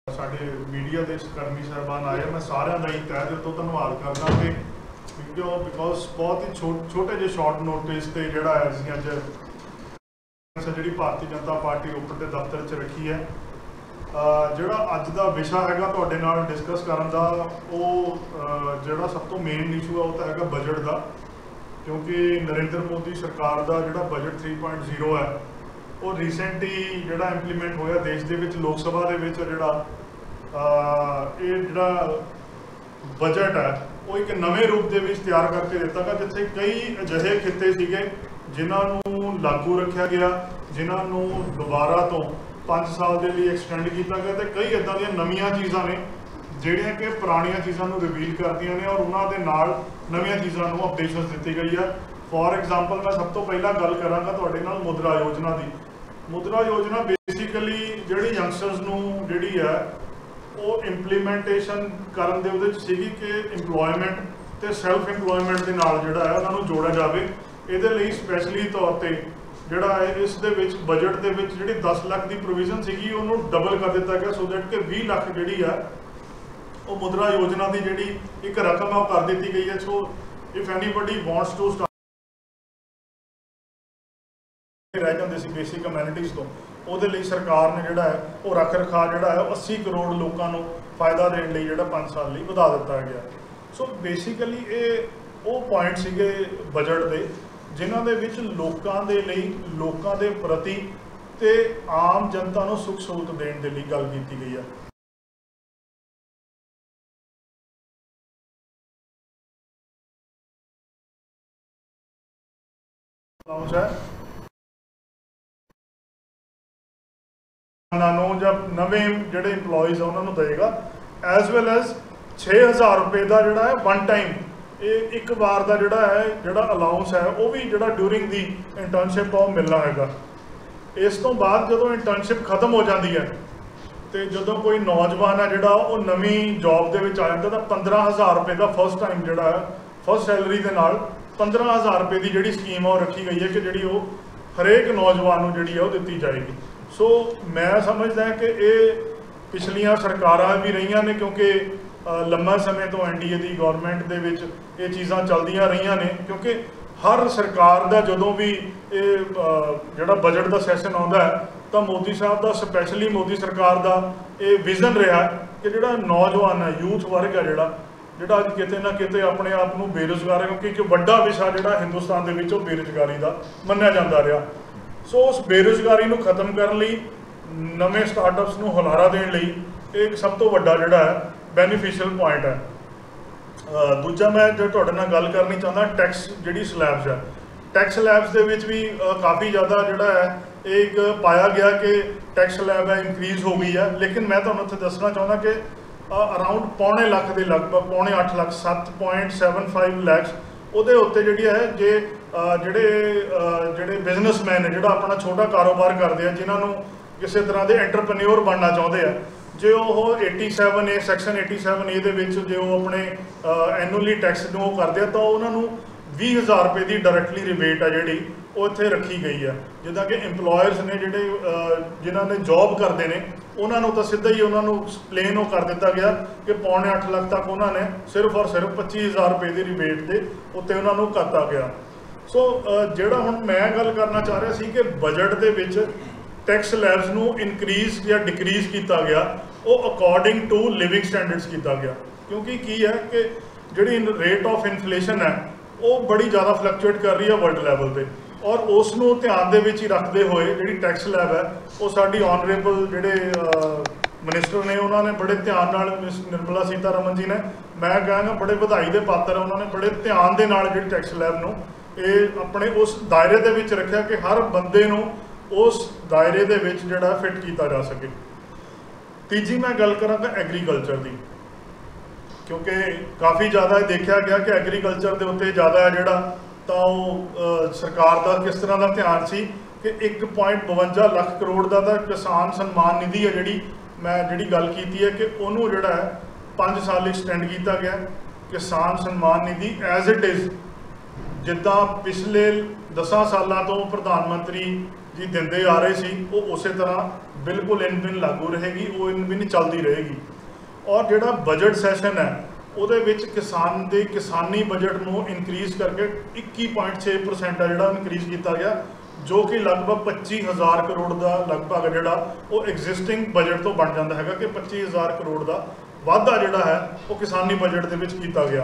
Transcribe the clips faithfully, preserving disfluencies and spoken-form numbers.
ਸਾਡੇ ਮੀਡੀਆ ਦੇ ਕਰਮੀ ਸਾਹਿਬਾਨ ਆਏ, मैं ਸਾਰਿਆਂ ਦਾ ਹੀ ਤਹਿ ਦਿਲ ਤੋਂ ਧੰਨਵਾਦ ਕਰਦਾ ਕਿ ਕਿਉਂ ਬਿਕੋਜ਼ बहुत ही ਛੋਟੇ ਜਿਹੇ ਸ਼ਾਰਟ ਨੋਟਿਸ ਤੇ ਜਿਹੜਾ ਹੈ ਅਸੀਂ ਅੱਜ ਜਿਹੜੀ ਭਾਰਤੀ ਜਨਤਾ ਪਾਰਟੀ ਰੋਪੜ ਦੇ ਦਫ਼ਤਰ 'ਚ ਰੱਖੀ ਹੈ। ਜਿਹੜਾ ਅੱਜ ਦਾ ਵਿਸ਼ਾ ਹੈਗਾ ਤੁਹਾਡੇ ਨਾਲ ਡਿਸਕਸ ਕਰਨ ਦਾ, ਉਹ ਜਿਹੜਾ ਸਭ ਤੋਂ ਮੇਨ ਇਸ਼ੂ ਹੈ ਉਹ ਤਾਂ ਹੈਗਾ ਬਜਟ ਦਾ, ਕਿਉਂਕਿ ਨਰਿੰਦਰ ਮੋਦੀ ਸਰਕਾਰ ਦਾ ਜਿਹੜਾ ਬਜਟ ਥ੍ਰੀ ਪੁਆਇੰਟ ਜ਼ੀਰੋ ਹੈ ਉਹ ਰੀਸੈਂਟਲੀ ਜਿਹੜਾ ਇੰਪਲੀਮੈਂਟ ਹੋਇਆ ਦੇਸ਼ ਦੇ ਵਿੱਚ ਲੋਕ ਸਭਾ ਦੇ ਵਿੱਚ, ਜਿਹੜਾ ਇਹ ਜਿਹੜਾ ਬਜਟ ਹੈ ਉਹ ਇੱਕ ਨਵੇਂ ਰੂਪ ਦੇ ਵਿੱਚ ਤਿਆਰ ਕਰਕੇ ਦਿੱਤਾ ਗਿਆ, ਜਿੱਥੇ ਕਈ ਅਜਿਹੇ ਖਿੱਤੇ ਸੀਗੇ ਜਿਨ੍ਹਾਂ ਨੂੰ ਲਾਗੂ ਰੱਖਿਆ ਗਿਆ, ਜਿਨ੍ਹਾਂ ਨੂੰ ਦੁਬਾਰਾ ਤੋਂ ਪੰਜ ਸਾਲ ਦੇ ਲਈ ਐਕਸਟੈਂਡ ਕੀਤਾ ਗਿਆ, ਅਤੇ ਕਈ ਇੱਦਾਂ ਦੀਆਂ ਨਵੀਆਂ ਚੀਜ਼ਾਂ ਨੇ ਜਿਹੜੀਆਂ ਕਿ ਪੁਰਾਣੀਆਂ ਚੀਜ਼ਾਂ ਨੂੰ ਰਿਵੀਲ ਕਰਦੀਆਂ ਨੇ ਔਰ ਉਹਨਾਂ ਦੇ ਨਾਲ ਨਵੀਆਂ ਚੀਜ਼ਾਂ ਨੂੰ ਅਪਡੇਸ਼ਨ ਦਿੱਤੀ ਗਈ ਹੈ। ਫੋਰ ਐਗਜ਼ਾਮਪਲ ਮੈਂ ਸਭ ਤੋਂ ਪਹਿਲਾਂ ਗੱਲ ਕਰਾਂਗਾ ਤੁਹਾਡੇ ਨਾਲ ਮੁਦਰਾ ਯੋਜਨਾ ਦੀ। ਮੁਦਰਾ ਯੋਜਨਾ ਬੇਸਿਕਲੀ ਜਿਹੜੀ ਯੰਗਸਟਰਸ ਨੂੰ ਜਿਹੜੀ ਹੈ ਉਹ ਇੰਪਲੀਮੈਂਟੇਸ਼ਨ ਕਰਨ ਦੇ ਉਹਦੇ 'ਚ ਸੀਗੀ ਕਿ ਇੰਪਲੋਇਮੈਂਟ ਅਤੇ ਸੈਲਫ ਇੰਪਲੋਇਮੈਂਟ ਦੇ ਨਾਲ ਜਿਹੜਾ ਹੈ ਉਹਨਾਂ ਨੂੰ ਜੋੜਿਆ ਜਾਵੇ। ਇਹਦੇ ਲਈ ਸਪੈਸ਼ਲੀ ਤੌਰ 'ਤੇ ਜਿਹੜਾ ਹੈ ਇਸ ਦੇ ਵਿੱਚ ਬਜਟ ਦੇ ਵਿੱਚ ਜਿਹੜੀ ਦਸ ਲੱਖ ਦੀ ਪ੍ਰੋਵੀਜ਼ਨ ਸੀਗੀ ਉਹਨੂੰ ਡਬਲ ਕਰ ਦਿੱਤਾ ਗਿਆ, ਸੋ ਦੈਟ ਕਿ ਵੀਹ ਲੱਖ ਜਿਹੜੀ ਹੈ ਉਹ ਮੁਦਰਾ ਯੋਜਨਾ ਦੀ ਜਿਹੜੀ ਇੱਕ ਰਕਮ ਹੈ ਉਹ ਕਰ ਦਿੱਤੀ ਗਈ ਹੈ। So if anybody wants to start ਰਹਿ ਜਾਂਦੇ ਸੀ ਬੇਸਿਕ ਕਮਿਊਨਿਟੀਜ਼ ਤੋਂ, ਉਹਦੇ ਲਈ ਸਰਕਾਰ ਨੇ ਜਿਹੜਾ ਹੈ ਉਹ ਰੱਖ ਰਖਾਅ ਜਿਹੜਾ ਹੈ ਉਹ ਅੱਸੀ ਕਰੋੜ ਲੋਕਾਂ ਨੂੰ ਫਾਇਦਾ ਦੇਣ ਲਈ ਜਿਹੜਾ ਪੰਜ ਸਾਲ ਲਈ ਵਧਾ ਦਿੱਤਾ ਗਿਆ। ਸੋ ਬੇਸਿਕਲੀ ਇਹ ਉਹ ਪੁਆਇੰਟ ਸੀਗੇ ਬਜਟ ਦੇ ਜਿਨ੍ਹਾਂ ਦੇ ਵਿੱਚ ਲੋਕਾਂ ਦੇ ਲਈ, ਲੋਕਾਂ ਦੇ ਪ੍ਰਤੀ ਤੇ ਆਮ ਜਨਤਾ ਨੂੰ ਸੁੱਖ ਸਹੂਲਤ ਦੇਣ ਦੇ ਲਈ ਗੱਲ ਕੀਤੀ ਗਈ ਹੈ। ਨੂੰ ਜਾਂ ਨਵੇਂ ਜਿਹੜੇ ਇੰਪਲੋਈਜ਼ ਆ ਉਹਨਾਂ ਨੂੰ ਦੇਗਾ, ਐਜ਼ ਵੈਲ ਐਜ਼ ਛੇ ਹਜ਼ਾਰ ਰੁਪਏ ਦਾ ਜਿਹੜਾ ਹੈ ਵਨ ਟਾਈਮ, ਇਹ ਇੱਕ ਵਾਰ ਦਾ ਜਿਹੜਾ ਹੈ ਜਿਹੜਾ ਅਲਾਊਂਸ ਹੈ ਉਹ ਵੀ ਜਿਹੜਾ ਡਿਊਰਿੰਗ ਦੀ ਇੰਟਰਨਸ਼ਿਪ ਆ ਉਹ ਮਿਲਣਾ ਹੈਗਾ। ਇਸ ਤੋਂ ਬਾਅਦ ਜਦੋਂ ਇੰਟਰਨਸ਼ਿਪ ਖਤਮ ਹੋ ਜਾਂਦੀ ਹੈ ਅਤੇ ਜਦੋਂ ਕੋਈ ਨੌਜਵਾਨ ਹੈ ਜਿਹੜਾ ਉਹ ਨਵੀਂ ਜੋਬ ਦੇ ਵਿੱਚ ਆ ਜਾਂਦਾ ਤਾਂ ਪੰਦਰਾਂ ਹਜ਼ਾਰ ਰੁਪਏ ਦਾ ਫਸਟ ਟਾਈਮ ਜਿਹੜਾ ਹੈ ਫਸਟ ਸੈਲਰੀ ਦੇ ਨਾਲ ਪੰਦਰਾਂ ਹਜ਼ਾਰ ਰੁਪਏ ਦੀ ਜਿਹੜੀ ਸਕੀਮ ਆ ਉਹ ਰੱਖੀ ਗਈ ਹੈ ਕਿ ਜਿਹੜੀ ਉਹ ਹਰੇਕ ਨੌਜਵਾਨ ਨੂੰ ਜਿਹੜੀ ਹੈ ਉਹ ਦਿੱਤੀ ਜਾਏਗੀ। ਸੋ ਮੈਂ ਸਮਝਦਾ ਕਿ ਇਹ ਪਿਛਲੀਆਂ ਸਰਕਾਰਾਂ ਵੀ ਰਹੀਆਂ ਨੇ, ਕਿਉਂਕਿ ਲੰਮਾ ਸਮੇਂ ਤੋਂ N D A the government ਦੇ ਵਿੱਚ ਇਹ ਚੀਜ਼ਾਂ ਚੱਲਦੀਆਂ ਰਹੀਆਂ ਨੇ, ਕਿਉਂਕਿ ਹਰ ਸਰਕਾਰ ਦਾ ਜਦੋਂ ਵੀ ਇਹ ਜਿਹੜਾ ਬਜਟ ਦਾ ਸੈਸ਼ਨ ਆਉਂਦਾ ਹੈ ਤਾਂ ਮੋਦੀ ਸਾਹਿਬ ਦਾ, ਸਪੈਸ਼ਲੀ ਮੋਦੀ ਸਰਕਾਰ ਦਾ ਇਹ ਵਿਜ਼ਨ ਰਿਹਾ ਕਿ ਜਿਹੜਾ ਨੌਜਵਾਨ ਹੈ, ਯੂਥ ਵਰਗ ਹੈ ਜਿਹੜਾ ਜਿਹੜਾ ਅੱਜ ਕਿਤੇ ਨਾ ਕਿਤੇ ਆਪਣੇ ਆਪ ਨੂੰ ਬੇਰੁਜ਼ਗਾਰ ਹੈ, ਕਿਉਂਕਿ ਇੱਕ ਵੱਡਾ ਵਿਸ਼ਾ ਜਿਹੜਾ ਹਿੰਦੁਸਤਾਨ ਦੇ ਵਿੱਚ ਉਹ ਬੇਰੁਜ਼ਗਾਰੀ ਦਾ ਮੰਨਿਆ ਜਾਂਦਾ ਰਿਹਾ। ਸੋ ਉਸ ਬੇਰੁਜ਼ਗਾਰੀ ਨੂੰ ਖਤਮ ਕਰਨ ਲਈ, ਨਵੇਂ ਸਟਾਰਟਅਪਸ ਨੂੰ ਹੁਲਾਰਾ ਦੇਣ ਲਈ ਇਹ ਇੱਕ ਸਭ ਤੋਂ ਵੱਡਾ ਜਿਹੜਾ ਹੈ ਬੈਨੀਫੀਸ਼ੀਅਲ ਪੁਆਇੰਟ ਹੈ। ਦੂਜਾ ਮੈਂ ਜੋ ਤੁਹਾਡੇ ਨਾਲ ਗੱਲ ਕਰਨੀ ਚਾਹੁੰਦਾ, ਟੈਕਸ ਜਿਹੜੀ ਸਲੈਬਸ ਹੈ, ਟੈਕਸ ਸਲੈਬਸ ਦੇ ਵਿੱਚ ਵੀ ਕਾਫੀ ਜ਼ਿਆਦਾ ਜਿਹੜਾ ਹੈ ਇਹ ਇੱਕ ਪਾਇਆ ਗਿਆ ਕਿ ਟੈਕਸ ਸਲੈਬ ਹੈ ਇਨਕਰੀਜ਼ ਹੋ ਗਈ ਹੈ, ਲੇਕਿਨ ਮੈਂ ਤੁਹਾਨੂੰ ਉੱਥੇ ਦੱਸਣਾ ਚਾਹੁੰਦਾ ਕਿ ਅਰਾਊਂਡ ਪੌਣੇ ਲੱਖ ਦੇ ਲਗਭਗ, ਪੌਣੇ ਅੱਠ ਲੱਖ, ਸੱਤ ਪੁਆਇੰਟ ਸੈਵਨ ਫਾਈਵ ਲੈਕਸ ਉਹਦੇ ਉੱਤੇ ਜਿਹੜੀ ਹੈ ਜੇ ਜਿਹੜੇ ਜਿਹੜੇ ਬਿਜ਼ਨਸਮੈਨ ਨੇ ਜਿਹੜਾ ਆਪਣਾ ਛੋਟਾ ਕਾਰੋਬਾਰ ਕਰਦੇ ਆ, ਜਿਨ੍ਹਾਂ ਨੂੰ ਕਿਸੇ ਤਰ੍ਹਾਂ ਦੇ ਐਂਟਰਪ੍ਰੇਨਿਓਰ ਬਣਨਾ ਚਾਹੁੰਦੇ ਆ, ਜੇ ਉਹ eighty seven A section eighty seven A ਦੇ ਵਿੱਚ ਜੇ ਉਹ ਆਪਣੇ ਐਨੂਅਲੀ ਟੈਕਸ ਨੂੰ ਉਹ ਕਰਦੇ ਆ ਤਾਂ ਉਹਨਾਂ ਨੂੰ ਵੀਹ ਹਜ਼ਾਰ ਰੁਪਏ ਦੀ ਡਾਇਰੈਕਟਲੀ ਰਿਬੇਟ ਆ ਜਿਹੜੀ ਉਹ ਇੱਥੇ ਰੱਖੀ ਗਈ ਆ। ਜਿੱਦਾਂ ਕਿ ਇੰਪਲੋਇਰਸ ਨੇ ਜਿਹੜੇ ਜਿਨ੍ਹਾਂ ਨੇ ਜੋਬ ਕਰਦੇ ਨੇ ਉਹਨਾਂ ਨੂੰ ਤਾਂ ਸਿੱਧਾ ਹੀ ਉਹਨਾਂ ਨੂੰ ਪਲੇਨ ਉਹ ਕਰ ਦਿੱਤਾ ਗਿਆ ਕਿ ਪੌਣੇ ਅੱਠ ਲੱਖ ਤੱਕ ਉਹਨਾਂ ਨੇ ਸਿਰਫ ਔਰ ਸਿਰਫ ਪੱਚੀ ਹਜ਼ਾਰ ਰੁਪਏ ਦੀ ਰਿਬੇਟ ਦੇ ਉੱਤੇ ਉਹਨਾਂ ਨੂੰ ਕਰਤਾ ਗਿਆ। ਸੋ ਜਿਹੜਾ ਹੁਣ ਮੈਂ ਗੱਲ ਕਰਨਾ ਚਾਹ ਰਿਹਾ ਸੀ ਕਿ ਬਜਟ ਦੇ ਵਿੱਚ ਟੈਕਸ ਸਲੈਬਸ ਨੂੰ ਇਨਕਰੀਜ਼ ਜਾਂ ਡਿਕਰੀਜ਼ ਕੀਤਾ ਗਿਆ, ਉਹ ਅਕੋਰਡਿੰਗ ਟੂ ਲਿਵਿੰਗ ਸਟੈਂਡਰਡਸ ਕੀਤਾ ਗਿਆ, ਕਿਉਂਕਿ ਕੀ ਹੈ ਕਿ ਜਿਹੜੀ ਰੇਟ ਆਫ ਇਨਫਲੇਸ਼ਨ ਹੈ ਉਹ ਬੜੀ ਜ਼ਿਆਦਾ ਫਲਕਚੁਏਟ ਕਰ ਰਹੀ ਹੈ ਵਰਲਡ ਲੈਵਲ 'ਤੇ, ਔਰ ਉਸ ਨੂੰ ਧਿਆਨ ਦੇ ਵਿੱਚ ਹੀ ਰੱਖਦੇ ਹੋਏ ਜਿਹੜੀ ਟੈਕਸ ਸਲੈਬ ਹੈ ਉਹ ਸਾਡੀ ਆਨਰੇਬਲ ਜਿਹੜੇ ਮਿਨਿਸਟਰ ਨੇ ਉਹਨਾਂ ਨੇ ਬੜੇ ਧਿਆਨ ਨਾਲ, ਮਿਸ ਨਿਰਮਲਾ ਸੀਤਾਰਮਨ ਜੀ ਨੇ, ਮੈਂ ਕਹਾਂਗਾ ਬੜੇ ਵਧਾਈ ਦੇ ਪਾਤਰ, ਉਹਨਾਂ ਨੇ ਬੜੇ ਧਿਆਨ ਦੇ ਨਾਲ ਜਿਹੜੀ ਟੈਕਸ ਸਲੈਬ ਨੂੰ ਇਹ ਆਪਣੇ ਉਸ ਦਾਇਰੇ ਦੇ ਵਿੱਚ ਰੱਖਿਆ ਕਿ ਹਰ ਬੰਦੇ ਨੂੰ ਉਸ ਦਾਇਰੇ ਦੇ ਵਿੱਚ ਜਿਹੜਾ ਫਿੱਟ ਕੀਤਾ ਜਾ ਸਕੇ। ਤੀਜੀ ਮੈਂ ਗੱਲ ਕਰਾਂਗਾ ਐਗਰੀਕਲਚਰ ਦੀ, ਕਿਉਂਕਿ ਕਾਫੀ ਜ਼ਿਆਦਾ ਦੇਖਿਆ ਗਿਆ ਕਿ ਐਗਰੀਕਲਚਰ ਦੇ ਉੱਤੇ ਜ਼ਿਆਦਾ ਜਿਹੜਾ ਤਾਂ ਉਹ ਸਰਕਾਰ ਦਾ ਕਿਸ ਤਰ੍ਹਾਂ ਦਾ ਧਿਆਨ ਸੀ ਕਿ ਇੱਕ ਪੁਆਇੰਟ ਬਵੰਜਾ ਲੱਖ ਕਰੋੜ ਦਾ ਤਾਂ ਕਿਸਾਨ ਸਨਮਾਨ ਨਿਧੀ ਹੈ ਜਿਹੜੀ ਮੈਂ ਜਿਹੜੀ ਗੱਲ ਕੀਤੀ ਹੈ ਕਿ ਉਹਨੂੰ ਜਿਹੜਾ ਹੈ ਪੰਜ ਸਾਲ ਐਕਸਟੈਂਡ ਕੀਤਾ ਗਿਆ। ਕਿਸਾਨ ਸਨਮਾਨ ਨਿਧੀ ਐਜ਼ ਇਟ ਇਜ਼ ਜਿੱਦਾਂ ਪਿਛਲੇ ਦਸਾਂ ਸਾਲਾਂ ਤੋਂ ਪ੍ਰਧਾਨ ਮੰਤਰੀ जी दिंदे आ रहे सी वो उस तरह बिल्कुल इन बिन लागू रहेगी, वो इन बिन चलती रहेगी। और जिहड़ा बजट सैशन है ਉਹਦੇ ਵਿੱਚ किसान ਦੇ किसानी बजट ਨੂੰ इनक्रीज़ करके इक्की पॉइंट छे परसेंट है ਜਿਹੜਾ इनक्रीज़ किया गया, जो कि लगभग पच्ची हज़ार करोड़ का लगभग ਜਿਹੜਾ ਉਹ एग्जिस्टिंग बजट तो बन जाता है कि पच्ची हज़ार करोड़ का वाधा ਜਿਹੜਾ है वो किसानी बजट ਦੇ ਵਿੱਚ ਕੀਤਾ ਗਿਆ।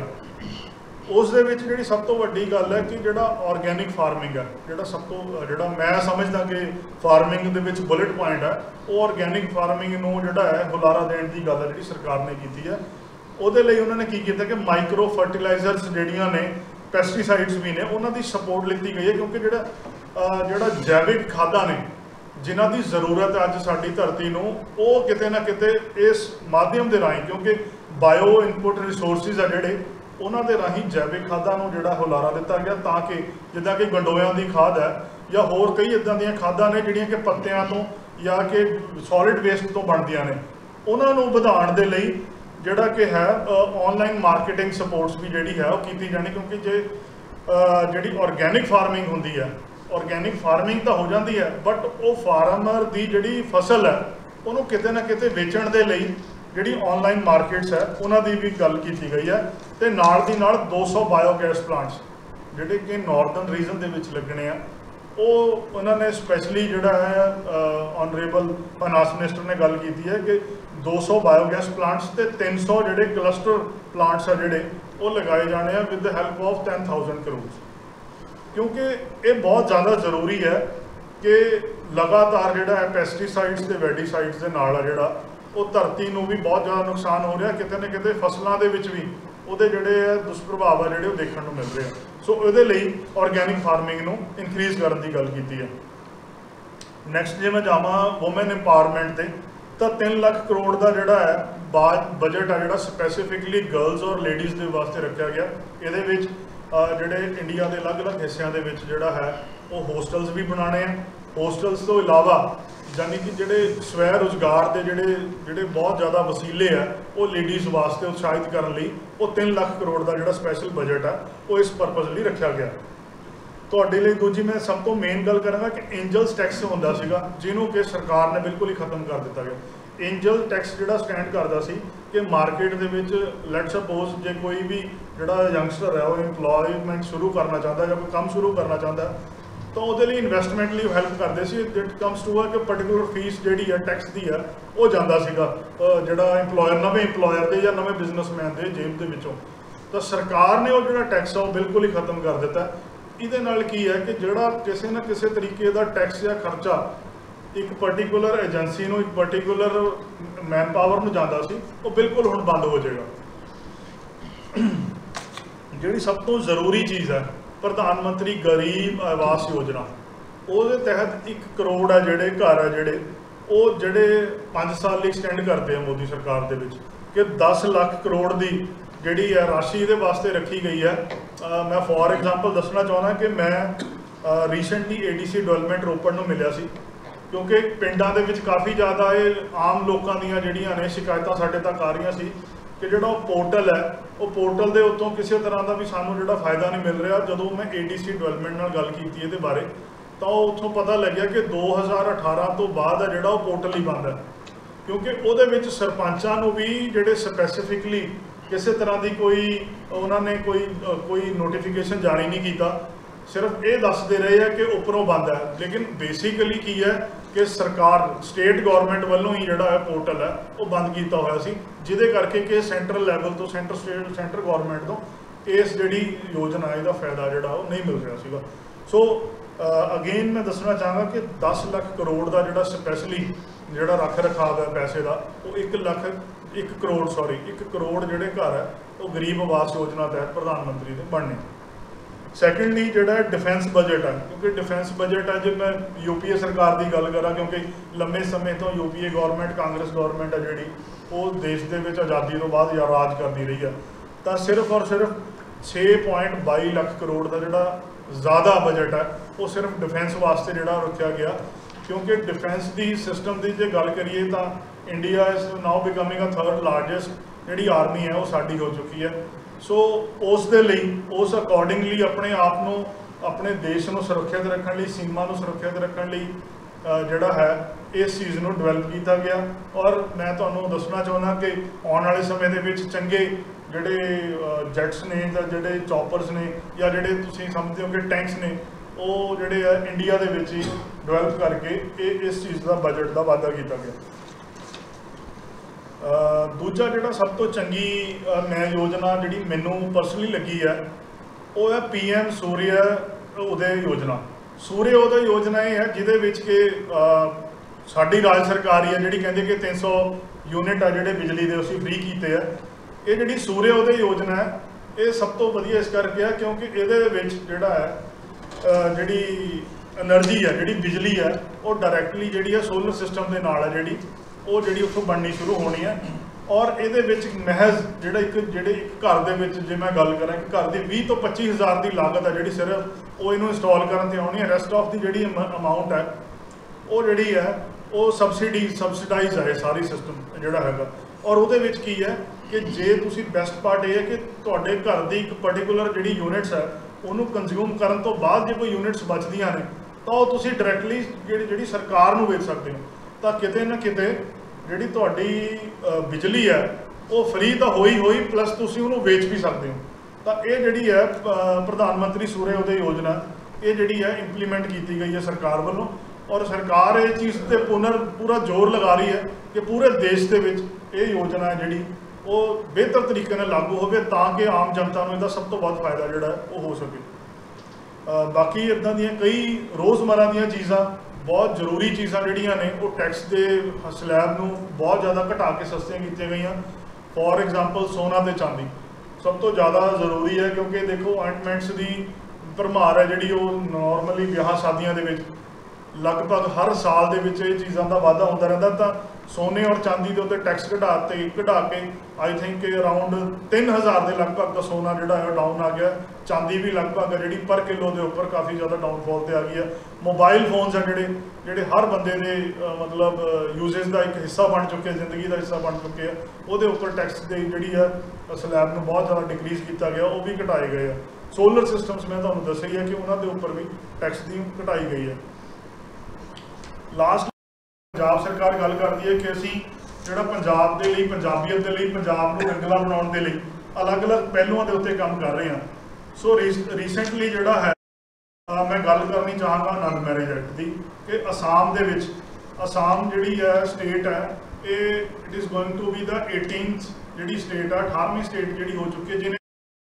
ਉਸ ਦੇ ਵਿੱਚ ਜਿਹੜੀ ਸਭ ਤੋਂ ਵੱਡੀ ਗੱਲ ਹੈ ਕਿ ਜਿਹੜਾ ਆਰਗੈਨਿਕ ਫਾਰਮਿੰਗ ਹੈ, ਜਿਹੜਾ ਸਭ ਤੋਂ ਜਿਹੜਾ ਮੈਂ ਸਮਝਦਾ ਕਿ ਫਾਰਮਿੰਗ ਦੇ ਵਿੱਚ ਬੁਲਟ ਪੁਆਇੰਟ ਹੈ, ਉਹ ਆਰਗੈਨਿਕ ਫਾਰਮਿੰਗ ਨੂੰ ਜਿਹੜਾ ਹੈ ਹੁਲਾਰਾ ਦੇਣ ਦੀ ਗੱਲ ਹੈ ਜਿਹੜੀ ਸਰਕਾਰ ਨੇ ਕੀਤੀ ਹੈ। ਉਹਦੇ ਲਈ ਉਹਨਾਂ ਨੇ ਕੀ ਕੀਤਾ ਕਿ ਮਾਈਕਰੋ ਫਰਟੀਲਾਈਜ਼ਰਸ ਜਿਹੜੀਆਂ ਨੇ, ਪੈਸਟੀਸਾਈਡਸ ਵੀ ਨੇ, ਉਹਨਾਂ ਦੀ ਸਪੋਰਟ ਲਿੱਤੀ ਗਈ ਹੈ, ਕਿਉਂਕਿ ਜਿਹੜਾ ਜਿਹੜਾ ਜੈਵਿਕ ਖਾਦਾਂ ਨੇ ਜਿਨ੍ਹਾਂ ਦੀ ਜ਼ਰੂਰਤ ਹੈ ਅੱਜ ਸਾਡੀ ਧਰਤੀ ਨੂੰ, ਉਹ ਕਿਤੇ ਨਾ ਕਿਤੇ ਇਸ ਮਾਧਿਅਮ ਦੇ ਰਾਹੀਂ, ਕਿਉਂਕਿ ਬਾਇਓ ਇਨਪੁਟ ਰਿਸੋਰਸਿਸ ਆ ਜਿਹੜੇ, ਉਹਨਾਂ ਦੇ ਰਾਹੀਂ ਜੈਵਿਕ ਖਾਦਾਂ ਨੂੰ ਜਿਹੜਾ ਹੁਲਾਰਾ ਦਿੱਤਾ ਗਿਆ, ਤਾਂ ਕਿ ਜਿੱਦਾਂ ਕਿ ਗੰਡੋਇਆਂ ਦੀ ਖਾਦ ਹੈ ਜਾਂ ਹੋਰ ਕਈ ਇੱਦਾਂ ਦੀਆਂ ਖਾਦਾਂ ਨੇ ਜਿਹੜੀਆਂ ਕਿ ਪੱਤਿਆਂ ਤੋਂ ਜਾਂ ਕਿ ਸੋਲਿਡ ਵੇਸਟ ਤੋਂ ਬਣਦੀਆਂ ਨੇ, ਉਹਨਾਂ ਨੂੰ ਵਧਾਉਣ ਦੇ ਲਈ ਜਿਹੜਾ ਕਿ ਹੈ ਆਨਲਾਈਨ ਮਾਰਕੀਟਿੰਗ ਸਪੋਰਟਸ ਵੀ ਜਿਹੜੀ ਹੈ ਉਹ ਕੀਤੀ ਜਾਣੀ। ਕਿਉਂਕਿ ਜੇ ਜਿਹੜੀ ਆਰਗੈਨਿਕ ਫਾਰਮਿੰਗ ਹੁੰਦੀ ਹੈ, ਆਰਗੈਨਿਕ ਫਾਰਮਿੰਗ ਤਾਂ ਹੋ ਜਾਂਦੀ ਹੈ, ਬਟ ਉਹ ਫਾਰਮਰ ਦੀ ਜਿਹੜੀ ਫਸਲ ਹੈ ਉਹਨੂੰ ਕਿਤੇ ਨਾ ਕਿਤੇ ਵੇਚਣ ਦੇ ਲਈ ਜਿਹੜੀ ਆਨਲਾਈਨ ਮਾਰਕੀਟਸ ਹੈ ਉਹਨਾਂ ਦੀ ਵੀ ਗੱਲ ਕੀਤੀ ਗਈ ਹੈ। ਤੇ ਨਾਲ ਦੀ ਨਾਲ ਦੋ ਸੌ ਬਾਇਓਗੈਸ ਪਲਾਂਟਸ ਜਿਹੜੇ ਕਿ ਨਾਰਥਰਨ ਰੀਜਨ ਦੇ ਵਿੱਚ ਲੱਗਣੇ ਆ, ਉਹ ਉਹਨਾਂ ਨੇ ਸਪੈਸ਼ਲੀ ਜਿਹੜਾ ਹੈ ਆਨਰੇਬਲ ਫਾਈਨਾਂਸ ਮਿਨਿਸਟਰ ਨੇ ਗੱਲ ਕੀਤੀ ਹੈ ਕਿ ਦੋ ਸੌ ਬਾਇਓਗੈਸ ਪਲਾਂਟਸ ਤੇ ਤਿੰਨ ਸੌ ਜਿਹੜੇ ਕਲਸਟਰ ਪਲਾਂਟਸ ਆ ਜਿਹੜੇ ਉਹ ਲਗਾਏ ਜਾਣੇ ਆ with the help of ten thousand crore. ਕਿਉਂਕਿ ਇਹ ਬਹੁਤ ਜ਼ਿਆਦਾ ਜ਼ਰੂਰੀ ਹੈ ਕਿ ਲਗਾਤਾਰ ਜਿਹੜਾ ਹੈ ਪੈਸਟੀਸਾਈਡਸ ਤੇ ਵੈਡੀਸਾਈਡਸ ਦੇ ਨਾਲ ਆ ਜਿਹੜਾ ਉਹ ਧਰਤੀ ਨੂੰ ਵੀ ਬਹੁਤ ਜ਼ਿਆਦਾ ਨੁਕਸਾਨ ਹੋ ਰਿਹਾ, ਕਿਤੇ ਨਾ ਕਿਤੇ ਫਸਲਾਂ ਦੇ ਵਿੱਚ ਵੀ ਉਹਦੇ ਜਿਹੜੇ ਆ ਦੁਸ਼ਪ੍ਰਭਾਵ ਆ ਜਿਹੜੇ ਉਹ ਦੇਖਣ ਨੂੰ ਮਿਲ ਰਹੇ ਆ। ਸੋ ਇਹਦੇ ਲਈ ਆਰਗੈਨਿਕ ਫਾਰਮਿੰਗ ਨੂੰ ਇਨਕਰੀਜ਼ ਕਰਨ ਦੀ ਗੱਲ ਕੀਤੀ ਹੈ। ਨੈਕਸਟ ਜੇ ਮੈਂ ਜਾਵਾਂ ਵੂਮਨ ਇੰਪਾਵਰਮੈਂਟ ਤੇ, ਤਾਂ ਤਿੰਨ ਲੱਖ ਕਰੋੜ ਦਾ ਜਿਹੜਾ ਹੈ ਬਾਜ ਬਜਟ ਆ ਜਿਹੜਾ ਸਪੈਸੀਫਿਕਲੀ ਗਰਲਸ ਔਰ ਲੇਡੀਜ਼ ਦੇ ਵਾਸਤੇ ਰੱਖਿਆ ਗਿਆ। ਇਹਦੇ ਵਿੱਚ ਜਿਹੜੇ ਇੰਡੀਆ ਦੇ ਅਲੱਗ-ਅਲੱਗ ਹਿੱਸਿਆਂ ਦੇ ਵਿੱਚ ਜਿਹੜਾ ਹੈ ਉਹ ਹੋਸਟਲਸ ਵੀ ਬਣਾਉਣੇ ਆ। ਹੋਸਟਲਸ ਤੋਂ ਇਲਾਵਾ ਯਾਨੀ ਕਿ ਜਿਹੜੇ ਸਵੈ ਰੁਜ਼ਗਾਰ ਦੇ ਜਿਹੜੇ ਜਿਹੜੇ ਬਹੁਤ ਜ਼ਿਆਦਾ ਵਸੀਲੇ ਆ ਉਹ ਲੇਡੀਜ਼ ਵਾਸਤੇ ਉਤਸ਼ਾਹਿਤ ਕਰਨ ਲਈ ਉਹ ਤਿੰਨ ਲੱਖ ਕਰੋੜ ਦਾ ਜਿਹੜਾ ਸਪੈਸ਼ਲ ਬਜਟ ਆ ਉਹ ਇਸ ਪਰਪਸ ਲਈ ਰੱਖਿਆ ਗਿਆ। ਤੁਹਾਡੇ ਲਈ ਦੂਜੀ ਮੈਂ ਸਭ ਤੋਂ ਮੇਨ ਗੱਲ ਕਰਾਂਗਾ ਕਿ ਐਂਜਲਸ ਟੈਕਸ ਹੁੰਦਾ ਸੀਗਾ, ਜਿਹਨੂੰ ਕਿ ਸਰਕਾਰ ਨੇ ਬਿਲਕੁਲ ਹੀ ਖਤਮ ਕਰ ਦਿੱਤਾ ਗਿਆ। ਐਂਜਲ ਟੈਕਸ ਜਿਹੜਾ ਸਟੈਂਡ ਕਰਦਾ ਸੀ ਕਿ ਮਾਰਕੀਟ ਦੇ ਵਿੱਚ ਲੈਟ ਸਪੋਜ਼ ਜੇ ਕੋਈ ਵੀ ਜਿਹੜਾ ਯੰਗਸਟਰ ਹੈ ਉਹ ਇੰਪਲੋਇਮੈਂਟ ਸ਼ੁਰੂ ਕਰਨਾ ਚਾਹੁੰਦਾ ਜਾਂ ਕੋਈ ਕੰਮ ਸ਼ੁਰੂ ਕਰਨਾ ਚਾਹੁੰਦਾ ਤਾਂ ਉਹਦੇ ਲਈ ਇਨਵੈਸਟਮੈਂਟ ਲਈ ਹੈਲਪ ਕਰਦੇ ਸੀ। ਇਟ ਕਮਸ ਟੂ ਆ ਕਿ ਪਰਟੀਕੂਲਰ ਫੀਸ ਜਿਹੜੀ ਹੈ ਟੈਕਸ ਦੀ ਹੈ ਉਹ ਜਾਂਦਾ ਸੀਗਾ ਜਿਹੜਾ ਇੰਪਲੋਇਰ ਨਵੇਂ ਇੰਪਲੋਇਰ ਦੇ ਜਾਂ ਨਵੇਂ ਬਿਜ਼ਨਸਮੈਨ ਦੇ ਜੇਬ ਦੇ ਵਿੱਚੋਂ। ਤਾਂ ਸਰਕਾਰ ਨੇ ਉਹ ਜਿਹੜਾ ਟੈਕਸ ਆ ਉਹ ਬਿਲਕੁਲ ਹੀ ਖਤਮ ਕਰ ਦਿੱਤਾ। ਇਹਦੇ ਨਾਲ ਕੀ ਹੈ ਕਿ ਜਿਹੜਾ ਕਿਸੇ ਨਾ ਕਿਸੇ ਤਰੀਕੇ ਦਾ ਟੈਕਸ ਜਾਂ ਖਰਚਾ ਇੱਕ ਪਰਟੀਕੂਲਰ ਏਜੰਸੀ ਨੂੰ, ਇੱਕ ਪਰਟੀਕੂਲਰ ਮੈਨ ਪਾਵਰ ਨੂੰ ਜਾਂਦਾ ਸੀ, ਉਹ ਬਿਲਕੁਲ ਹੁਣ ਬੰਦ ਹੋ ਜਾਏਗਾ। ਜਿਹੜੀ ਸਭ ਤੋਂ ਜ਼ਰੂਰੀ ਚੀਜ਼ ਹੈ ਪ੍ਰਧਾਨ ਮੰਤਰੀ ਗਰੀਬ ਆਵਾਸ ਯੋਜਨਾ, ਉਹਦੇ ਤਹਿਤ ਇੱਕ ਕਰੋੜ ਆ ਜਿਹੜੇ ਘਰ ਆ ਜਿਹੜੇ ਉਹ ਜਿਹੜੇ ਪੰਜ ਸਾਲ ਲਈ ਐਕਸਟੈਂਡ ਕਰਦੇ ਆ ਮੋਦੀ ਸਰਕਾਰ ਦੇ ਵਿੱਚ ਕਿ ਦਸ ਲੱਖ ਕਰੋੜ ਦੀ ਜਿਹੜੀ ਹੈ ਰਾਸ਼ੀ ਇਹਦੇ ਵਾਸਤੇ ਰੱਖੀ ਗਈ ਹੈ। ਮੈਂ ਫੋਰ ਐਗਜ਼ਾਮਪਲ ਦੱਸਣਾ ਚਾਹੁੰਦਾ ਕਿ ਮੈਂ recently A D C development Ropar ਨੂੰ ਮਿਲਿਆ ਸੀ, ਕਿਉਂਕਿ ਪਿੰਡਾਂ ਦੇ ਵਿੱਚ ਕਾਫੀ ਜ਼ਿਆਦਾ ਇਹ ਆਮ ਲੋਕਾਂ ਦੀਆਂ ਜਿਹੜੀਆਂ ਨੇ ਸ਼ਿਕਾਇਤਾਂ ਸਾਡੇ ਤੱਕ ਆ ਰਹੀਆਂ ਸੀ ਕਿ ਜਿਹੜਾ ਉਹ ਪੋਰਟਲ ਹੈ ਉਹ ਪੋਰਟਲ ਦੇ ਉੱਤੋਂ ਕਿਸੇ ਤਰ੍ਹਾਂ ਦਾ ਵੀ ਸਾਨੂੰ ਜਿਹੜਾ ਫਾਇਦਾ ਨਹੀਂ ਮਿਲ ਰਿਹਾ। ਜਦੋਂ ਮੈਂ ਏ ਡੀ ਸੀ ਡਿਵੈਲਪਮੈਂਟ ਨਾਲ ਗੱਲ ਕੀਤੀ ਇਹਦੇ ਬਾਰੇ ਤਾਂ ਉਹ ਉੱਥੋਂ ਪਤਾ ਲੱਗਿਆ ਕਿ ਦੋ ਹਜ਼ਾਰ ਅਠਾਰਾਂ ਤੋਂ ਬਾਅਦ ਆ ਜਿਹੜਾ ਉਹ ਪੋਰਟਲ ਹੀ ਬੰਦ ਹੈ, ਕਿਉਂਕਿ ਉਹਦੇ ਵਿੱਚ ਸਰਪੰਚਾਂ ਨੂੰ ਵੀ ਜਿਹੜੇ ਸਪੈਸੀਫਿਕਲੀ ਕਿਸੇ ਤਰ੍ਹਾਂ ਦੀ ਕੋਈ ਉਹਨਾਂ ਨੇ ਕੋਈ ਕੋਈ ਨੋਟੀਫਿਕੇਸ਼ਨ ਜਾਰੀ ਨਹੀਂ ਕੀਤਾ, ਸਿਰਫ ਇਹ ਦੱਸਦੇ ਰਹੇ ਆ ਕਿ ਉੱਪਰੋਂ ਬੰਦ ਹੈ। ਲੇਕਿਨ ਬੇਸਿਕਲੀ ਕੀ ਹੈ ਕਿ ਸਰਕਾਰ ਸਟੇਟ ਗੌਰਮੈਂਟ ਵੱਲੋਂ ਹੀ ਜਿਹੜਾ ਹੈ ਪੋਰਟਲ ਹੈ ਉਹ ਬੰਦ ਕੀਤਾ ਹੋਇਆ ਸੀ, ਜਿਹਦੇ ਕਰਕੇ ਕਿ ਸੈਂਟਰਲ ਲੈਵਲ ਤੋਂ ਸੈਂਟਰ ਸਟੇਟ ਸੈਂਟਰ ਗੌਰਮੈਂਟ ਤੋਂ ਇਸ ਜਿਹੜੀ ਯੋਜਨਾ ਇਹਦਾ ਫਾਇਦਾ ਜਿਹੜਾ ਉਹ ਨਹੀਂ ਮਿਲ ਰਿਹਾ ਸੀਗਾ। ਸੋ ਅਗੇਨ ਮੈਂ ਦੱਸਣਾ ਚਾਹਾਂਗਾ ਕਿ ਦਸ ਲੱਖ ਕਰੋੜ ਦਾ ਜਿਹੜਾ ਸਪੈਸ਼ਲੀ ਜਿਹੜਾ ਰੱਖ ਰਖਾਵ ਹੈ ਪੈਸੇ ਦਾ ਉਹ ਇੱਕ ਲੱਖ ਇੱਕ ਕਰੋੜ ਸੌਰੀ ਇੱਕ ਕਰੋੜ ਜਿਹੜੇ ਘਰ ਹੈ ਉਹ ਗਰੀਬ ਆਵਾਸ ਯੋਜਨਾ ਤਹਿਤ ਪ੍ਰਧਾਨ ਮੰਤਰੀ ਦੇ ਬਣਨੇ। ਸੈਕੰਡਲੀ ਜਿਹੜਾ ਡਿਫੈਂਸ ਬਜਟ ਹੈ, ਕਿਉਂਕਿ ਡਿਫੈਂਸ ਬਜਟ ਹੈ ਜੇ ਮੈਂ ਯੂ ਪੀ ਏ ਸਰਕਾਰ ਦੀ ਗੱਲ ਕਰਾਂ, ਕਿਉਂਕਿ ਲੰਮੇ ਸਮੇਂ ਤੋਂ U P A government Congress government ਹੈ ਜਿਹੜੀ ਉਹ ਦੇਸ਼ ਦੇ ਵਿੱਚ ਆਜ਼ਾਦੀ ਤੋਂ ਬਾਅਦ ਜਾਂ ਰਾਜ ਕਰਦੀ ਰਹੀ ਹੈ, ਤਾਂ ਸਿਰਫ ਔਰ ਸਿਰਫ ਛੇ ਪੁਆਇੰਟ ਬਾਈ ਲੱਖ ਕਰੋੜ ਦਾ ਜਿਹੜਾ ਜ਼ਿਆਦਾ ਬਜਟ ਹੈ ਉਹ ਸਿਰਫ ਡਿਫੈਂਸ ਵਾਸਤੇ ਜਿਹੜਾ ਰੱਖਿਆ ਗਿਆ। ਕਿਉਂਕਿ ਡਿਫੈਂਸ ਦੀ ਸਿਸਟਮ ਦੀ ਜੇ ਗੱਲ ਕਰੀਏ ਤਾਂ India is now becoming a third largest ਜਿਹੜੀ ਆਰਮੀ ਹੈ ਉਹ ਸਾਡੀ ਹੋ ਚੁੱਕੀ ਹੈ। ਸੋ ਉਸ ਦੇ ਲਈ ਉਸ ਅਕੋਰਡਿੰਗਲੀ ਆਪਣੇ ਆਪ ਨੂੰ अपने देश को सुरक्षित रखने लिए, सीमा को सुरक्षित रखने लिए जोड़ा है इस चीज़ को डिवेलप किया गया। और मैं तुहानूं दसना चाहुंदा कि आने वाले समय दे विच चंगे जोड़े जैट्स ने या जोड़े चॉपर्स ने या जोड़े तुसीं समझते हो कि टैंक्स ने वो जोड़े है इंडिया दे विच ही डिवेलप करके इस चीज़ का बजट का वाधा किया गया। दूजा जोड़ा सब तो चंगी मैं योजना जी मैनू परसनली लगी है वो है पी एम सूर्य उदय योजना। सूर्य उदय योजना ये है जिहदे विच कि साडी राज सरकार ही है जिहड़ी कहंदी कि तीन सौ यूनिट आ जिहड़े बिजली दे उसी फ्री कीते है। ये जिहड़ी सूर्य उदय योजना है ये सब तो वधिया इस करके है क्योंकि इहदे विच जिहड़ा है जिहड़ी एनर्जी है जिहड़ी बिजली है वो डायरैक्टली जिहड़ी है सोलर सिस्टम के नाल है जिहड़ी वो जिहड़ी उत्थों बननी शुरू होनी है। और ये महज जिहड़ा एक जिहड़े घर दे विच जे मैं गल करां कि घर की बीस तो पच्ची हज़ार की लागत है जिहड़ी सिर्फ वो इनू इंस्टॉल करन ते आउणी है। रेस्ट ऑफ दी जिहड़ी अमाउंट है वो जिहड़ी है वो सबसिडी सबसिडाइज है सारी सिस्टम जिहड़ा हैगा। और उहदे विच की है कि जे तुसीं बेस्ट पार्ट ये है कि तुहाडे घर की एक पर्टिकुलर जिहड़ी यूनिट्स है उन्होंने कंज्यूम करन तो बाद जे कोई यूनिट्स बचदियां ने तो तुसीं डायरैक्टली जिहड़ी जिहड़ी सरकार नूं वेच सकदे हो। तो किते ना किते जिहड़ी तुहाडी बिजली है वो फ्री तो होई होई प्लस तुसीं उहनूं वेच भी सकते हो। तो ये जिहड़ी है प्रधानमंत्री सूर्य उदय योजना ये जिहड़ी है इंप्लीमेंट की गई है सरकार वालों। और सरकार ये चीज़ पर पुनर पूरा जोर लगा रही है कि पूरे देश के विच ये योजना है जिहड़ी वो बेहतर तरीके नाल लागू होवे ताकि आम जनता को इसका सब तो बहुत फायदा जिहड़ा है वो हो सके। बाकी इदां दीयां कई रोज़मर्रा दीयां चीज़ां बहुत जरूरी चीज़ां जिहड़ियां ने वो टैक्स के स्लैब नूं बहुत ज़्यादा घटा के सस्तियां कीतियां गईयां। फॉर एग्जाम्पल सोना ते चांदी सब तो ज़्यादा जरूरी है क्योंकि देखो ऑइंटमेंट्स की भरमार है जिहड़ी वो नॉर्मली विआह शादियां दे विच लगभग हर साल दे विच ये चीज़ों का वाधा होता रहता। तो सोने और चांदी के उत्ते टैक्स घटाते घटा के आई थिंक अराउंड तीन हज़ार के लगभग का सोना जोड़ा है डाउन आ गया। चांदी भी लगभग जी पर किलो के उपर काफ़ी ज़्यादा डाउनफॉल से आ गई है। मोबाइल फोन्स है जोड़े जोड़े हर बंदे के मतलब यूजेज का एक हिस्सा बन चुके हैं, जिंदगी का हिस्सा बन चुके हैं। वो उपर टैक्स की जी है स्लैब में बहुत ज़्यादा डिक्रीज़ किया गया, वो भी घटाए गए हैं। सोलर सिस्टम्स मैं तुहानूं दस्सिया ही है कि उन्होंने उपर भी टैक्स की घटाई गई है। लास्ट पंजाब सरकार गल करती है कि असी जोड़ा पंजाब के लिए पंजाबीयत के लिए पंजाब को रंगला बनाने के लिए अलग अलग पहलुओं के उत्ते काम कर रहे हैं। सो रीसेंटली जोड़ा है आ, मैं गल करनी चाहांगा आनंद मैरिज एक्ट की कि आसाम के विच आसाम जी है स्टेट है ये it is going to be the eighteenth जी स्टेट है अठारहवीं स्टेट जी हो चुकी है जिन्हें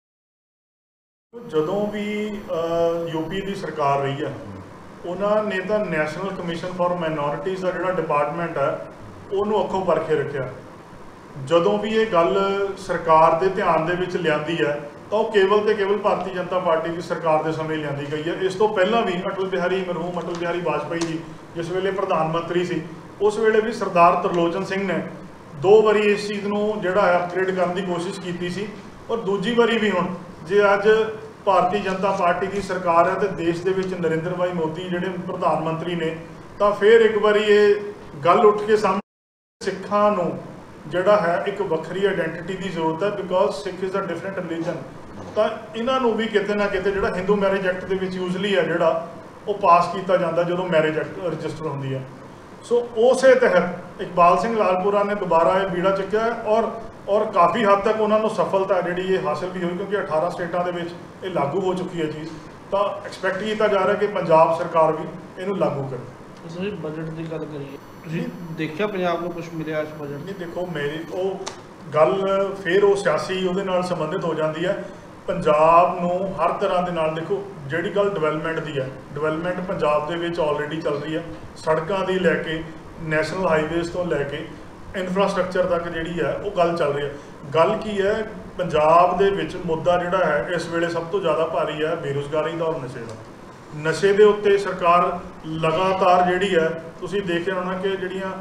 जदों भी यूपी की सरकार रही है उन्होंने तो नैशनल कमीशन फॉर माइनॉरिटीज़ का जोड़ा डिपार्टमेंट है उन्होंने अखों परखे रखा। जदों भी ये गल सरकार के ध्यान दे विच लियाती है तो केवल तो केवल भारतीय जनता पार्टी की सरकार के समय लियाती गई है। इस तो पहला भी अटल बिहारी मरहूम अटल बिहारी वाजपेयी जी जिस वेले प्रधानमंत्री सी उस वेले भी सरदार तरलोचन सिंह ने दो बारी इस चीज़ को जोड़ा है अपग्रेड करने की कोशिश की सी और दूजी बारी भी हुण जे अज भारतीय जनता पार्टी की सरकार है तो देश के नरेंद्र भाई मोदी जोड़े प्रधानमंत्री ने तो फिर एक बार ये गल उठ के सामने सिखा जोड़ा है एक वक्री आइडेंटिटी की जरूरत है because Sikh is a different religion. तो इन्हों भी कितने ना कितने जो हिंदू मैरिज एक्ट के यूजली है जोड़ा वो पास किया जाता जो मैरिज एक्ट रजिस्टर होंगी है। सो उस तहत इकबाल सिंह लालपुरा ने दोबारा ये बीड़ा चुकया है और और काफ़ी हद तक उन्होंने सफलता जी ये हासिल भी हुई क्योंकि अठारह स्टेटों के लागू हो चुकी है चीज़। तो एक्सपैक्ट किया जा रहा है कि पंजाब सरकार भी इनू लागू करे। बजट की गल करिए देखिया पंजाब को कुछ मिले इस बजट नहीं देखो मेरी वो गल फिर वो सियासी वो संबंधित हो जाती है। पंजाब नूं हर तरह के नाल देखो जिहड़ी गल डिवेलपमेंट की है डिवेलपमेंट पंजाब दे विच ऑलरेडी चल रही है। सड़कों की लैके नैशनल हाईवेज़ तो लैके इंफ्रास्ट्रक्चर तक जी है वो गल चल रही है। गल की है पंजाब दे विच मुद्दा जिहड़ा है इस वेले सब तो ज़्यादा भारी है बेरोज़गारी का और नशे का। नशे के उत्ते सरकार लगातार जी है तुसीं देखिया होना कि जिहड़ियां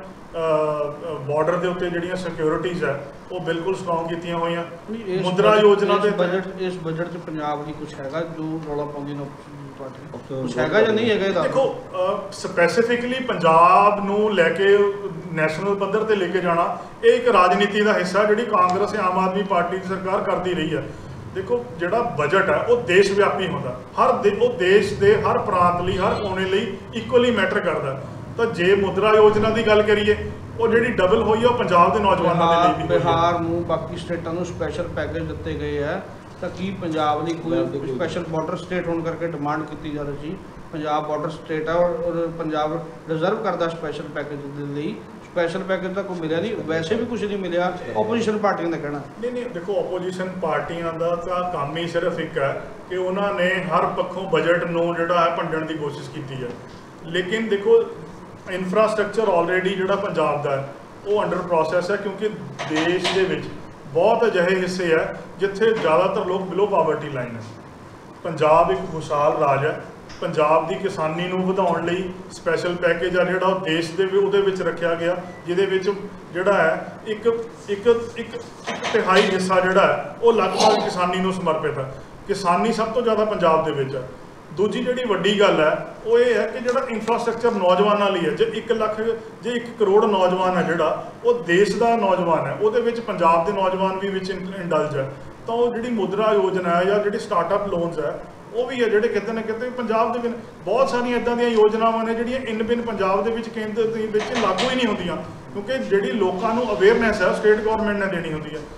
बॉर्डर के उत्ते जिहड़ियां सिक्योरिटीज़ है वो बिल्कुल स्ट्रॉन्ग कीतियां होईयां। मुद्रा योजना के बजट इस बजट च पंजाब की कुछ हैगा जो रौला पाउंदी ने कुछ हैगा या नहीं हैगा? देखो स्पैसीफिकली पंजाब नूं लैके नैशनल पद्धर ते लेके जाना ये एक राजनीति का हिस्सा जी कांग्रेस आम आदमी पार्टी की सरकार करती रही है। देखो ਜਿਹੜਾ ਬਜਟ ਹੈ ਉਹ ਦੇਸ਼ ਵਿਆਪੀ ਹੁੰਦਾ, ਹਰ ਦੇ ਉਹ ਦੇਸ਼ ਦੇ ਹਰ ਪ੍ਰਾਂਤ ਲਈ ਹਰ ਕੋਨੇ ਲਈ ਇਕੁਅਲੀ ਮੈਟਰ ਕਰਦਾ। ਤਾਂ ਜੇ ਮੁਦਰਾ ਯੋਜਨਾ ਦੀ ਗੱਲ ਕਰੀਏ ਉਹ ਜਿਹੜੀ ਡਬਲ ਹੋਈ ਹੈ ਉਹ ਪੰਜਾਬ ਦੇ ਨੌਜਵਾਨਾਂ ਦੇ ਲਈ ਵੀ ਹੋਈ ਹੈ। ਬਿਹਾਰ ਨੂੰ ਬਾਕੀ ਸਟੇਟਾਂ ਨੂੰ ਸਪੈਸ਼ਲ ਪੈਕੇਜ ਦਿੱਤੇ ਗਏ ਹੈ, ਤਾਂ ਕੀ ਪੰਜਾਬ ਲਈ ਕੋਈ ਸਪੈਸ਼ਲ ਬਾਰਡਰ ਸਟੇਟ ਹੋਣ ਕਰਕੇ ਡਿਮਾਂਡ ਕੀਤੀ ਜਾ ਰਹੀ ਸੀ? ਪੰਜਾਬ ਬਾਰਡਰ ਸਟੇਟ ਹੈ ਔਰ ਪੰਜਾਬ ਰਿਜ਼ਰਵ ਕਰਦਾ ਸਪੈਸ਼ਲ ਪੈਕੇਜ ਦੇ ਲਈ। ਸਪੈਸ਼ਲ ਪੈਕੇਜ ਤਾਂ ਕੋਈ ਮਿਲਿਆ ਨਹੀਂ, ਵੈਸੇ ਵੀ ਕੁਝ ਨਹੀਂ ਮਿਲਿਆ, ਓਪੋਜੀਸ਼ਨ ਪਾਰਟੀਆਂ ਦਾ ਕਹਿਣਾ। ਨਹੀਂ ਨਹੀਂ ਦੇਖੋ, ਓਪੋਜੀਸ਼ਨ ਪਾਰਟੀਆਂ ਦਾ ਤਾਂ ਕੰਮ ਹੀ ਸਿਰਫ ਇੱਕ ਹੈ ਕਿ ਉਹਨਾਂ ਨੇ ਹਰ ਪੱਖੋਂ ਬਜਟ ਨੂੰ ਜਿਹੜਾ ਹੈ ਭੰਡਣ ਦੀ ਕੋਸ਼ਿਸ਼ ਕੀਤੀ ਹੈ। ਲੇਕਿਨ ਦੇਖੋ ਇਨਫਰਾਸਟ੍ਰਕਚਰ ਆਲਰੇਡੀ ਜਿਹੜਾ ਪੰਜਾਬ ਦਾ ਹੈ ਉਹ ਅੰਡਰ ਪ੍ਰੋਸੈਸ ਹੈ, ਕਿਉਂਕਿ ਦੇਸ਼ ਦੇ ਵਿੱਚ ਬਹੁਤ ਅਜਿਹੇ ਹਿੱਸੇ ਹੈ ਜਿੱਥੇ ਜ਼ਿਆਦਾਤਰ ਲੋਕ ਬਿਲੋ ਪਾਵਰਟੀ ਲਾਈਨ ਹੈ। ਪੰਜਾਬ ਇੱਕ ਖੁਸ਼ਹਾਲ ਰਾਜ ਹੈ। ਪੰਜਾਬ ਦੀ ਕਿਸਾਨੀ ਨੂੰ ਵਧਾਉਣ ਲਈ ਸਪੈਸ਼ਲ ਪੈਕੇਜ ਆ ਜਿਹੜਾ ਉਹ ਦੇਸ਼ ਦੇ ਵੀ ਉਹਦੇ ਵਿੱਚ ਰੱਖਿਆ ਗਿਆ, ਜਿਹਦੇ ਵਿੱਚ ਜਿਹੜਾ ਹੈ ਇੱਕ ਇੱਕ ਇੱਕ ਇੱਕ ਤਿਹਾਈ ਹਿੱਸਾ ਜਿਹੜਾ ਹੈ ਉਹ ਲਗਭਗ ਕਿਸਾਨੀ ਨੂੰ ਸਮਰਪਿਤ ਹੈ। ਕਿਸਾਨੀ ਸਭ ਤੋਂ ਜ਼ਿਆਦਾ ਪੰਜਾਬ ਦੇ ਵਿੱਚ ਹੈ। ਦੂਜੀ ਜਿਹੜੀ ਵੱਡੀ ਗੱਲ ਹੈ ਉਹ ਇਹ ਹੈ ਕਿ ਜਿਹੜਾ ਇਨਫਰਾਸਟ੍ਰਕਚਰ ਨੌਜਵਾਨਾਂ ਲਈ ਹੈ, ਜੇ ਇੱਕ ਲੱਖ ਜੇ ਇੱਕ ਕਰੋੜ ਨੌਜਵਾਨ ਹੈ ਜਿਹੜਾ ਉਹ ਦੇਸ਼ ਦਾ ਨੌਜਵਾਨ ਹੈ, ਉਹਦੇ ਵਿੱਚ ਪੰਜਾਬ ਦੇ ਨੌਜਵਾਨ ਵੀ ਵਿੱਚ ਇੰਡਲਜ ਹੈ। ਤਾਂ ਉਹ ਜਿਹੜੀ ਮੁਦਰਾ ਯੋਜਨਾ ਹੈ ਜਾਂ ਜਿਹੜੀ ਸਟਾਰਟਅਪ ਲੋਨਸ ਹੈ ਉਹ ਵੀ ਹੈ ਜਿਹੜੇ ਕਿਤੇ ਨਾ ਕਿਤੇ ਪੰਜਾਬ ਦੇ ਵਿੱਚ ਬਹੁਤ ਸਾਰੀਆਂ ਇੱਦਾਂ ਦੀਆਂ ਯੋਜਨਾਵਾਂ ਨੇ ਜਿਹੜੀਆਂ ਇਨ ਬਿਨ ਪੰਜਾਬ ਦੇ ਵਿੱਚ ਕੇਂਦਰ ਦੇ ਵਿੱਚ ਲਾਗੂ ਹੀ ਨਹੀਂ ਹੁੰਦੀਆਂ, ਕਿਉਂਕਿ ਜਿਹੜੀ ਲੋਕਾਂ ਨੂੰ ਅਵੇਅਰਨੈਸ ਹੈ ਸਟੇਟ ਗਵਰਨਮੈਂਟ ਨੇ ਦੇਣੀ ਹੁੰਦੀ ਹੈ।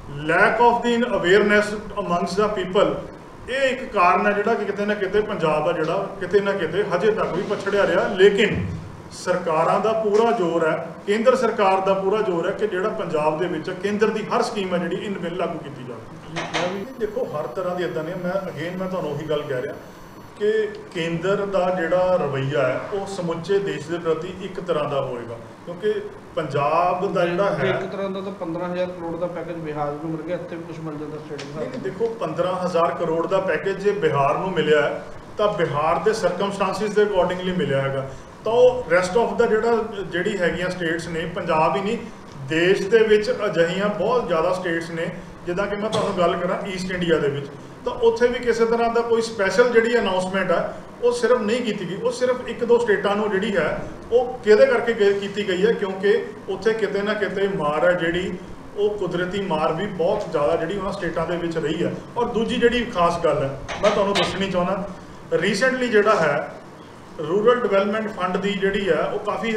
Lack of the awareness amongst the people, ਇਹ ਇੱਕ ਕਾਰਨ ਹੈ ਜਿਹੜਾ ਕਿ ਕਿਤੇ ਨਾ ਕਿਤੇ ਪੰਜਾਬ ਦਾ ਜਿਹੜਾ ਕਿਤੇ ਨਾ ਕਿਤੇ ਹਜੇ ਤੱਕ ਵੀ ਪਛੜਿਆ ਰਿਹਾ। ਲੇਕਿਨ ਸਰਕਾਰਾਂ ਦਾ ਪੂਰਾ ਜ਼ੋਰ ਹੈ, ਕੇਂਦਰ ਸਰਕਾਰ ਦਾ ਪੂਰਾ ਜ਼ੋਰ ਹੈ ਕਿ ਜਿਹੜਾ ਪੰਜਾਬ ਦੇ ਵਿੱਚ ਕੇਂਦਰ ਦੀ ਹਰ ਸਕੀਮ ਹੈ ਜਿਹੜੀ ਇਨ ਬਿਨ ਲਾਗੂ ਕੀਤੀ ਜਾਵੇ। ਦੇਖੋ ਹਰ ਤਰ੍ਹਾਂ ਦੀ ਇੱਦਾਂ ਨਹੀਂ, ਮੈਂ ਅਗੇਨ ਮੈਂ ਤੁਹਾਨੂੰ ਉਹੀ ਗੱਲ ਕਹਿ ਰਿਹਾ ਕਿ ਕੇਂਦਰ ਦਾ ਜਿਹੜਾ ਰਵੱਈਆ ਹੈ ਉਹ ਸਮੁੱਚੇ ਦੇਸ਼ ਦੇ ਪ੍ਰਤੀ ਇੱਕ ਤਰ੍ਹਾਂ ਦਾ ਹੋਏਗਾ, ਕਿਉਂਕਿ ਪੰਜਾਬ ਦਾ ਜਿਹੜਾ ਹੈ ਇੱਕ ਤਰ੍ਹਾਂ ਦਾ ਤਾਂ ਪੰਦਰਾਂ ਹਜ਼ਾਰ ਕਰੋੜ ਦਾ ਪੈਕੇਜ ਬਿਹਾਰ ਨੂੰ ਮਿਲ ਗਿਆ, ਇੱਥੇ ਵੀ ਕੁਝ ਮਿਲ ਜਾਂਦਾ ਸਟੇਟ ਦਾ। ਦੇਖੋ ਪੰਦਰਾਂ ਹਜ਼ਾਰ ਕਰੋੜ ਦਾ ਪੈਕੇਜ ਜੇ ਬਿਹਾਰ ਨੂੰ ਮਿਲਿਆ ਹੈ ਤਾਂ ਬਿਹਾਰ ਦੇ ਸਰਕਮਸਟੈਂਸਿਸ ਦੇ ਅਕੋਰਡਿੰਗਲੀ ਮਿਲਿਆ ਹੈਗਾ, ਤਾਂ ਉਹ ਰੈਸਟ ਆਫ ਦਾ ਜਿਹੜਾ ਜਿਹੜੀ ਹੈਗੀਆਂ ਸਟੇਟਸ ਨੇ, ਪੰਜਾਬ ਹੀ ਨਹੀਂ ਦੇਸ਼ ਦੇ ਵਿੱਚ ਅਜਿਹੀਆਂ ਬਹੁਤ ਜ਼ਿਆਦਾ ਸਟੇਟਸ ਨੇ, ਜਿੱਦਾਂ ਕਿ ਮੈਂ ਤੁਹਾਨੂੰ ਗੱਲ ਕਰਾਂ ਈਸਟ ਇੰਡੀਆ ਦੇ ਵਿੱਚ, ਤਾਂ ਉੱਥੇ ਵੀ ਕਿਸੇ ਤਰ੍ਹਾਂ ਦਾ ਕੋਈ ਸਪੈਸ਼ਲ ਜਿਹੜੀ ਅਨਾਉਂਸਮੈਂਟ ਹੈ ਉਹ ਸਿਰਫ ਨਹੀਂ ਕੀਤੀ ਗਈ। ਉਹ ਸਿਰਫ ਇੱਕ ਦੋ ਸਟੇਟਾਂ ਨੂੰ ਜਿਹੜੀ ਹੈ ਉਹ ਕਿਹਦੇ ਕਰਕੇ ਕੀਤੀ ਗਈ ਹੈ, ਕਿਉਂਕਿ ਉੱਥੇ ਕਿਤੇ ਨਾ ਕਿਤੇ ਮਾਰ ਹੈ ਜਿਹੜੀ ਉਹ ਕੁਦਰਤੀ ਮਾਰ ਵੀ ਬਹੁਤ ਜ਼ਿਆਦਾ ਜਿਹੜੀ ਉਹਨਾਂ ਸਟੇਟਾਂ ਦੇ ਵਿੱਚ ਰਹੀ ਹੈ। ਔਰ ਦੂਜੀ ਜਿਹੜੀ ਖਾਸ ਗੱਲ ਹੈ ਮੈਂ ਤੁਹਾਨੂੰ ਦੱਸਣੀ ਚਾਹੁੰਦਾ, ਰੀਸੈਂਟਲੀ ਜਿਹੜਾ ਹੈ ਰੂਰਲ ਡਿਵੈਲਪਮੈਂਟ ਫੰਡ ਦੀ ਜਿਹੜੀ ਹੈ ਉਹ ਕਾਫੀ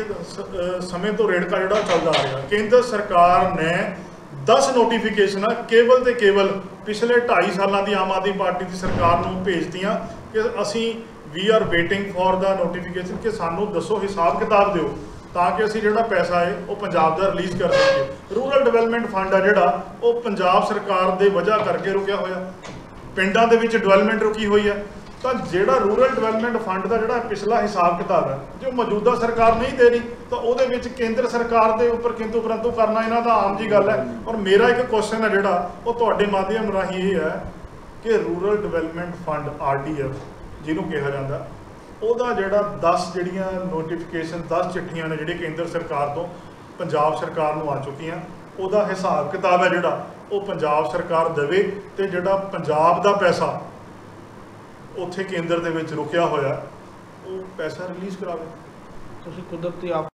ਸਮੇਂ ਤੋਂ ਰੇੜਕਾ ਜਿਹੜਾ ਚੱਲਦਾ ਆ ਰਿਹਾ। ਕੇਂਦਰ ਸਰਕਾਰ ਨੇ ਦਸ ਨੋਟੀਫਿਕੇਸ਼ਨਾਂ ਕੇਵਲ ਤੇ ਕੇਵਲ ਪਿਛਲੇ ਢਾਈ ਸਾਲਾਂ ਦੀ ਆਮ ਆਦਮੀ ਪਾਰਟੀ ਦੀ ਸਰਕਾਰ ਨੂੰ ਭੇਜਤੀਆਂ ਕਿ ਅਸੀਂ we are waiting for the notification ਕਿ ਸਾਨੂੰ ਦੱਸੋ, ਹਿਸਾਬ ਕਿਤਾਬ ਦਿਓ ਤਾਂ ਕਿ ਅਸੀਂ ਜਿਹੜਾ ਪੈਸਾ ਹੈ ਉਹ ਪੰਜਾਬ ਦਾ ਰਿਲੀਜ਼ ਕਰ ਸਕੀਏ। ਰੂਰਲ ਡਿਵੈਲਪਮੈਂਟ ਫੰਡ ਆ ਜਿਹੜਾ ਉਹ ਪੰਜਾਬ ਸਰਕਾਰ ਦੇ ਵਜ੍ਹਾ ਕਰਕੇ ਰੁਕਿਆ ਹੋਇਆ, ਪਿੰਡਾਂ ਦੇ ਵਿੱਚ ਡਿਵੈਲਪਮੈਂਟ ਰੁਕੀ ਹੋਈ ਹੈ। ਤਾਂ ਜਿਹੜਾ ਰੂਰਲ ਡਿਵੈਲਪਮੈਂਟ ਫੰਡ ਦਾ ਜਿਹੜਾ ਪਿਛਲਾ ਹਿਸਾਬ ਕਿਤਾਬ ਹੈ ਜੋ ਮੌਜੂਦਾ ਸਰਕਾਰ ਨਹੀਂ ਦੇ ਰਹੀ, ਤਾਂ ਉਹਦੇ ਵਿੱਚ ਕੇਂਦਰ ਸਰਕਾਰ ਦੇ ਉੱਪਰ ਕਿੰਤੂ ਪਰੰਤੂ ਕਰਨਾ ਇਹਨਾਂ ਦਾ ਆਮ ਜੀ ਗੱਲ ਹੈ। ਔਰ ਮੇਰਾ ਇੱਕ ਕੁਐਸਚਨ ਹੈ ਜਿਹੜਾ ਉਹ ਤੁਹਾਡੇ ਮਾਧਿਅਮ ਰਾਹੀਂ ਇਹ ਹੈ ਕਿ rural development fund R D F ਜਿਹਨੂੰ ਕਿਹਾ ਜਾਂਦਾ, ਉਹਦਾ ਜਿਹੜਾ ਦਸ ਜਿਹੜੀਆਂ ਨੋਟੀਫਿਕੇਸ਼ਨ ਦਸ ਚਿੱਠੀਆਂ ਨੇ ਜਿਹੜੇ ਕੇਂਦਰ ਸਰਕਾਰ ਤੋਂ ਪੰਜਾਬ ਸਰਕਾਰ ਨੂੰ ਆ ਚੁੱਕੀਆਂ, ਉਹਦਾ ਹਿਸਾਬ ਕਿਤਾਬ ਹੈ ਜਿਹੜਾ ਉਹ ਪੰਜਾਬ ਸਰਕਾਰ ਦੇਵੇ ਤੇ ਜਿਹੜਾ ਪੰਜਾਬ ਦਾ ਪੈਸਾ ਉੱਥੇ ਕੇਂਦਰ ਦੇ ਵਿੱਚ ਰੁਕਿਆ ਹੋਇਆ ਉਹ ਪੈਸਾ ਰਿਲੀਜ਼ ਕਰਾਵੇ। ਤੁਸੀਂ ਕੁਦਰਤੀ ਆਪ